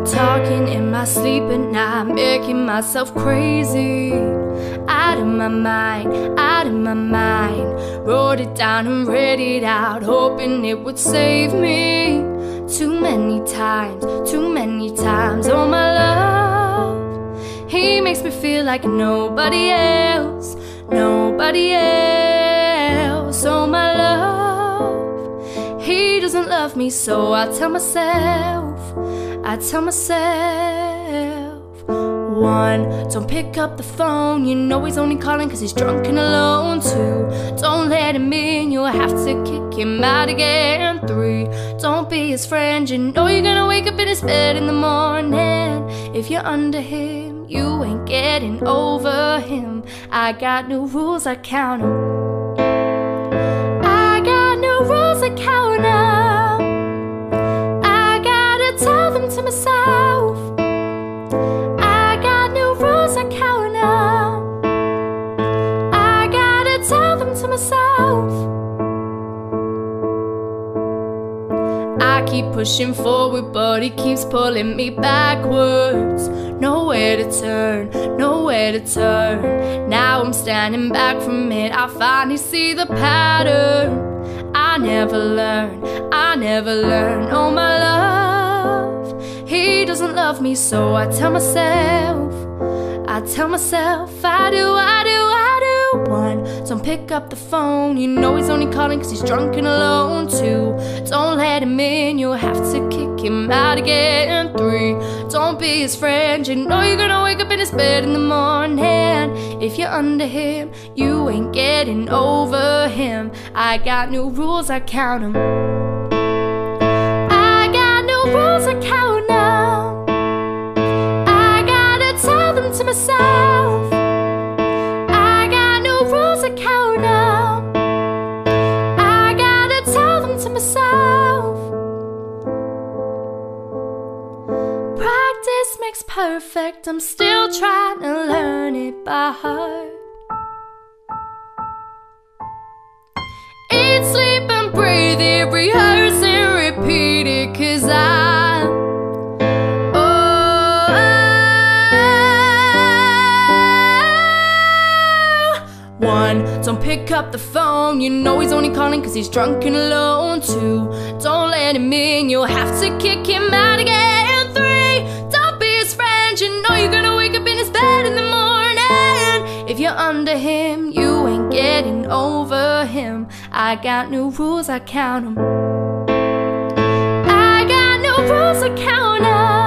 Talking in my sleep at night, making myself crazy. Out of my mind, out of my mind. Wrote it down and read it out, hoping it would save me. Too many times, oh my love. He makes me feel like nobody else, nobody else. Oh my love, he doesn't love me, so I tell myself, one, don't pick up the phone, you know he's only calling cause he's drunk and alone. Two, don't let him in, you'll have to kick him out again. Three, don't be his friend, you know you're gonna wake up in his bed in the morning. If you're under him, you ain't getting over him. I got new rules, I count 'em. I got new rules, I count 'em. I gotta tell them to myself. I got new rules, I count 'em. I gotta tell them to myself. I keep pushing forward, but he keeps pulling me backwards. Nowhere to turn, nowhere to turn. Now I'm standing back from it, I finally see the pattern. I never learn, oh my love. He doesn't love me, so I tell myself, I do. One, don't pick up the phone, you know he's only calling cause he's drunk and alone. Two, don't let him in, you'll have to kick him out again. Three, don't be his friend, you know you're gonna wake up in his bed in the morning. If you're under him, you ain't getting over him. I got new rules, I count 'em. I got new rules, I count 'em. I gotta tell them to myself. I got new rules, I count 'em. I gotta tell them to myself. Practice makes perfect, I'm still trying to learn it by heart. Eat, sleep and breathe it, rehearse and repeat it, cause one, don't pick up the phone, you know he's only calling cause he's drunk and alone. Two, don't let him in, you'll have to kick him out again. Three, don't be his friend, you know you're gonna wake up in his bed in the morning. If you're under him, you ain't getting over him. I got new rules, I count 'em. I got new rules, I count 'em.